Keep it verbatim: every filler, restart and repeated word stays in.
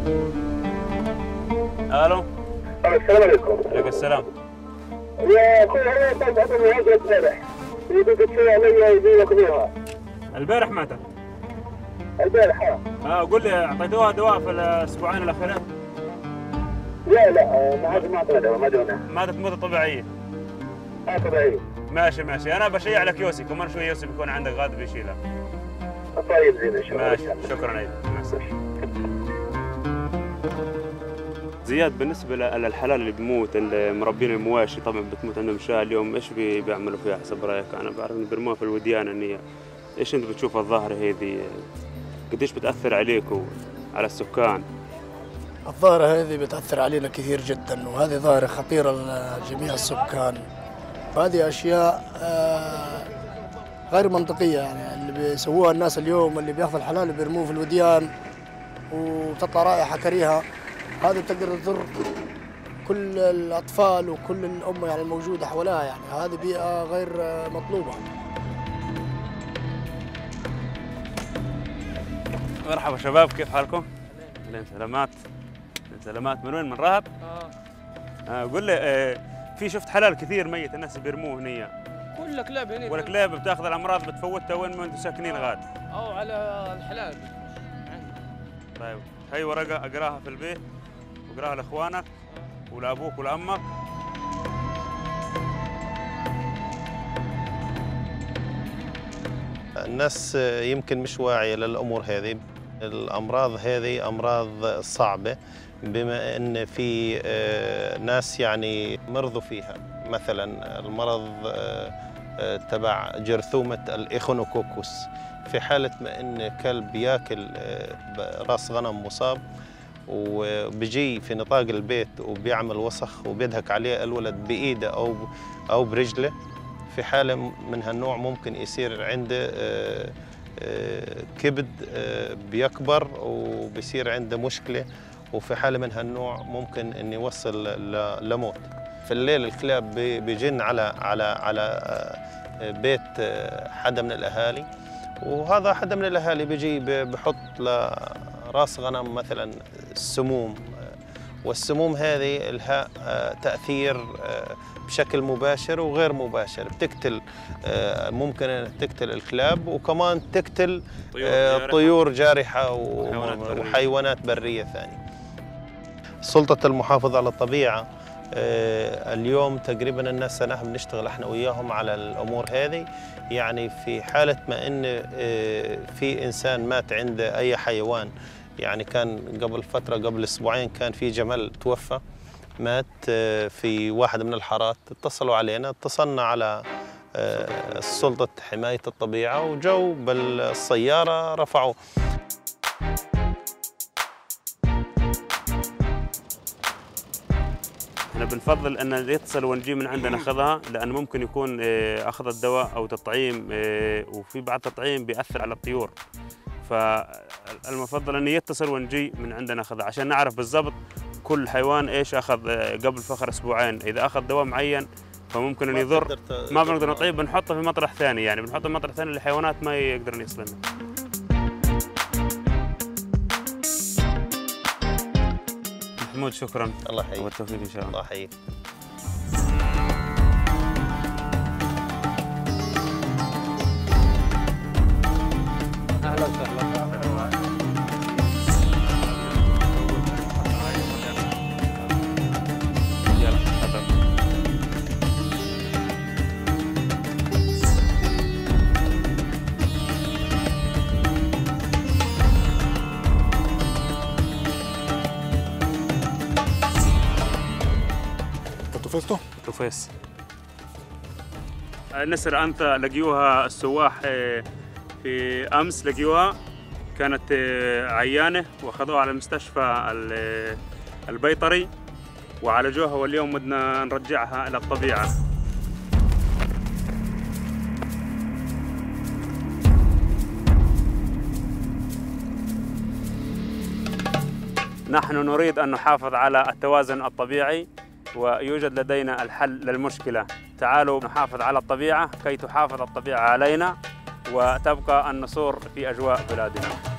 الو. السلام عليكم. عليكم السلام. يا اخوي انا كنت عندي هذا البارح يقول تسوي علي يدينك بيها. البارح متى؟ البارح اه. اه قول لي اعطيتوها دواء في الاسبوعين الاخيرين؟ لا لا ما عاد ما اعطينا دواء ما دونا. ماتت موتة طبيعية. اه طبيعية. ماشي ماشي انا بشيع لك يوسي كمان شوي يوسي بيكون عندك غاد بيشيلها. طيب زين ان شاء الله. ماشي شكرا عيد مع السلامة. زياد بالنسبة للحلال اللي بموت المربين المواشي طبعا بتموت عندهم شاة اليوم ايش بيعملوا فيها حسب رايك؟ انا بعرف ان بيرموها في الوديان النية. ايش انت بتشوف الظاهرة هذه قديش بتأثر عليك وعلى السكان؟ الظاهرة هذه بتأثر علينا كثير جدا وهذه ظاهرة خطيرة لجميع السكان. هذه أشياء غير منطقية يعني اللي بيسووها الناس اليوم اللي بياخذ الحلال وبيرموه في الوديان وتطلع رائحة كريهة. هذه بتقدر تضر كل الأطفال وكل الأمة يعني الموجودة حولها يعني هذه بيئة غير مطلوبة. مرحبا شباب كيف حالكم؟ اهلين سلامات. سلامات من وين؟ من رهط؟ اه. آه قول لي آه في شفت حلال كثير ميت الناس بيرموه هنا. كل كلاب هنا. والكلاب بتاخذ الامراض بتفوتها وين ما انتم ساكنين غاد؟ او على الحلال. طيب هي ورقه اقراها في البيت واقراها لاخوانك ولابوك ولامك. الناس يمكن مش واعية للأمور هذه. الأمراض هذه أمراض صعبة بما أن في ناس يعني مرضوا فيها. مثلا المرض تبع جرثومة الإيخونوكوكوس. في حالة ما أن كلب ياكل راس غنم مصاب وبيجي في نطاق البيت وبيعمل وسخ وبيدهك عليه الولد بإيده أو أو برجله، في حالة من هالنوع ممكن يصير عنده كبد بيكبر وبيصير عنده مشكلة، وفي حالة من هالنوع ممكن أن يوصل لموت. في الليل الكلاب بيجن على على على بيت حدا من الأهالي، وهذا حدا من الأهالي بيجي بحط لراس غنم مثلا السموم، والسموم هذه لها تأثير بشكل مباشر وغير مباشر. بتقتل ممكن أن تقتل الكلاب وكمان تقتل طيور جارحة وحيوانات برية ثانية. سلطة المحافظة على الطبيعة اليوم تقريبا الناس نحن بنشتغل احنا وياهم على الأمور هذه. يعني في حالة ما إن في إنسان مات عنده أي حيوان، يعني كان قبل فترة قبل أسبوعين كان في جمل توفى مات في واحد من الحارات، اتصلوا علينا، اتصلنا على سلطة حماية الطبيعة وجو بالسيارة رفعوا. احنا بنفضل ان يتصل ونجي من عندنا ناخذها، لانه ممكن يكون اخذ الدواء او تطعيم، وفي بعض التطعيم بيأثر على الطيور، فالمفضل انه يتصل ونجي من عندنا ناخذها عشان نعرف بالضبط كل حيوان ايش اخذ قبل فخر اسبوعين. اذا اخذ دواء معين فممكن انه يضر، ما بنقدر نطعيه، بنحطه في مطرح ثاني، يعني بنحطه في مطرح ثاني للحيوانات ما يقدرن يصلن. محمود شكرا. الله يحييك. والتوفيق ان شاء الله. الله يحييك. اهلا وسهلا. يلا تفضل. طفيسته؟ طفيس. النسر أنت لقيوها السواح في أمس، لقيوها كانت عيانة وأخذوها على المستشفى البيطري وعالجوها، واليوم بدنا نرجعها إلى الطبيعة. نحن نريد أن نحافظ على التوازن الطبيعي ويوجد لدينا الحل للمشكلة. تعالوا نحافظ على الطبيعة كي تحافظ الطبيعة علينا وتبقى النسور في أجواء بلادنا.